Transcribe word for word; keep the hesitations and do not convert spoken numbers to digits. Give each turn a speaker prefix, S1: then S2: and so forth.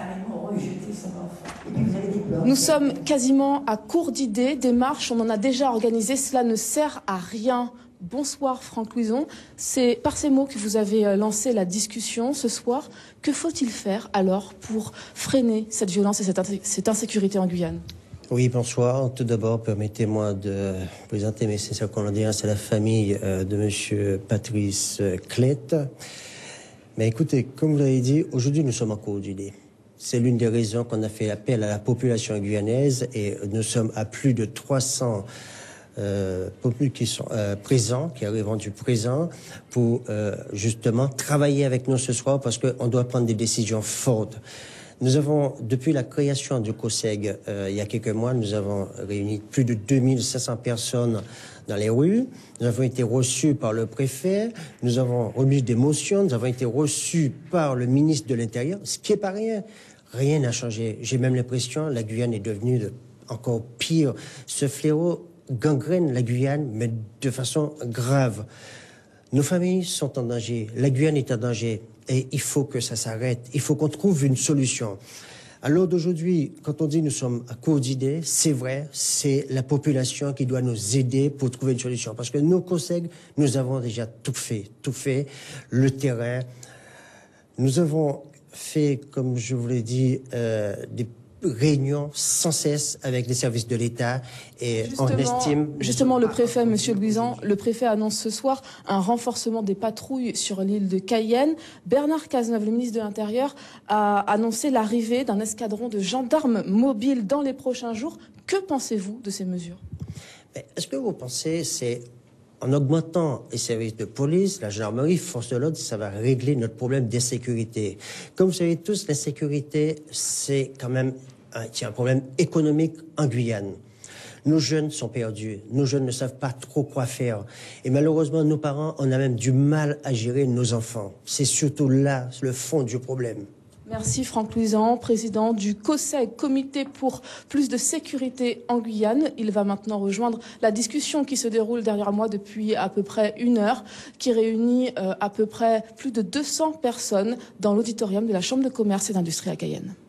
S1: carrément rejeté son enfant. Et puis vous avez des plans.
S2: Nous sommes quasiment à court d'idées, des marches, on en a déjà organisé, cela ne sert à rien. Bonsoir Franck Louison, c'est par ces mots que vous avez lancé la discussion ce soir. Que faut-il faire alors pour freiner cette violence et cette, cette insécurité en Guyane?
S3: Oui, bonsoir. Tout d'abord, permettez-moi de présenter mes sincères condoléances à la famille de monsieur Patrice Clette. Mais écoutez, comme vous l'avez dit, aujourd'hui nous sommes en cours d'idée. C'est l'une des raisons qu'on a fait appel à la population guyanaise et nous sommes à plus de trois cents euh, populations qui sont euh, présents, qui arrivent rendu présents pour euh, justement travailler avec nous ce soir parce qu'on doit prendre des décisions fortes. Nous avons, depuis la création du COSEG, euh, il y a quelques mois, nous avons réuni plus de deux mille cinq cents personnes dans les rues. Nous avons été reçus par le préfet, nous avons remis des motions, nous avons été reçus par le ministre de l'Intérieur, ce qui n'est pas rien. Rien n'a changé. J'ai même l'impression que la Guyane est devenue de, encore pire. Ce fléau gangrène la Guyane, mais de façon grave. Nos familles sont en danger, la Guyane est en danger. Et il faut que ça s'arrête. Il faut qu'on trouve une solution. À l'heure d'aujourd'hui, quand on dit nous sommes à court d'idées, c'est vrai, c'est la population qui doit nous aider pour trouver une solution. Parce que nos COSEG, nous avons déjà tout fait, tout fait, le terrain. Nous avons fait, comme je vous l'ai dit, euh, des réunions sans cesse avec les services de l'État et
S2: justement,
S3: on estime...
S2: Justement, le préfet, M. Louison, le préfet annonce ce soir un renforcement des patrouilles sur l'île de Cayenne. Bernard Cazeneuve, le ministre de l'Intérieur, a annoncé l'arrivée d'un escadron de gendarmes mobiles dans les prochains jours. Que pensez-vous de ces mesures?
S3: Est-ce que vous pensez c'est en augmentant les services de police, la gendarmerie, force de l'ordre, ça va régler notre problème d'insécurité? Comme vous savez tous, l'insécurité, c'est quand même un, un problème économique en Guyane. Nos jeunes sont perdus, nos jeunes ne savent pas trop quoi faire. Et malheureusement, nos parents, on a même du mal à gérer nos enfants. C'est surtout là le fond du problème.
S2: Merci Franck Louison, président du COSEG, Comité pour plus de sécurité en Guyane. Il va maintenant rejoindre la discussion qui se déroule derrière moi depuis à peu près une heure, qui réunit euh, à peu près plus de deux cents personnes dans l'auditorium de la Chambre de commerce et d'industrie à Cayenne.